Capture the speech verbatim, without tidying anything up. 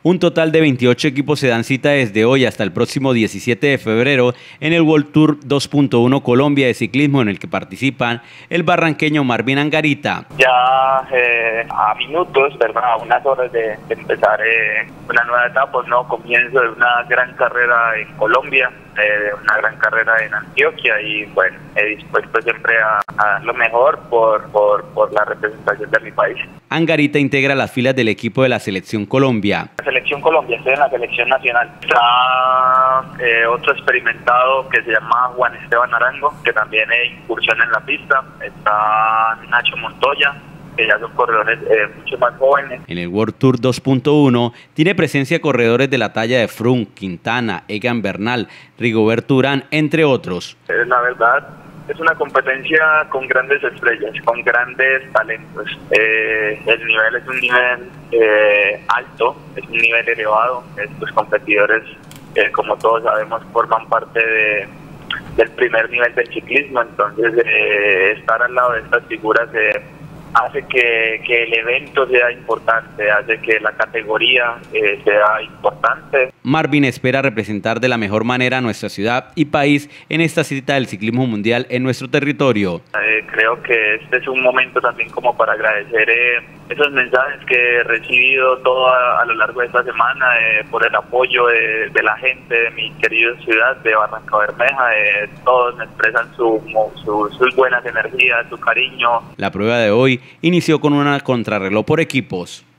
Un total de veintiocho equipos se dan cita desde hoy hasta el próximo diecisiete de febrero en el World Tour dos punto uno Colombia de ciclismo, en el que participan el barranqueño Marvin Angarita. Ya eh, a minutos, ¿verdad? A unas horas de, de empezar eh, una nueva etapa, un nuevo comienzo de una gran carrera en Colombia, eh, una gran carrera en Antioquia, y bueno, he dispuesto siempre a, a dar lo mejor por, por, por la representación de mi país. Angarita integra las filas del equipo de la Selección Colombia. La Selección Colombia, estoy en la Selección Nacional. Está eh, otro experimentado que se llama Juan Esteban Arango, que también incursiona en la pista. Está Nacho Montoya, que ya son corredores eh, mucho más jóvenes. En el World Tour dos punto uno tiene presencia corredores de la talla de Froome, Quintana, Egan Bernal, Rigoberto Urán, entre otros. Eh, la verdad, es una competencia con grandes estrellas, con grandes talentos. Eh, el nivel es un nivel eh, alto, es un nivel elevado. Estos competidores, eh, como todos sabemos, forman parte de, del primer nivel del ciclismo. Entonces, eh, estar al lado de estas figuras eh, hace que, que el evento sea importante, hace que la categoría eh, sea importante. Marvin espera representar de la mejor manera a nuestra ciudad y país en esta cita del ciclismo mundial en nuestro territorio. Eh, creo que este es un momento también como para agradecer eh, esos mensajes que he recibido todo a, a lo largo de esta semana, eh, por el apoyo de, de la gente de mi querida ciudad de Barrancabermeja. Eh, todos me expresan su, su, sus buenas energías, su cariño. La prueba de hoy inició con una contrarreloj por equipos.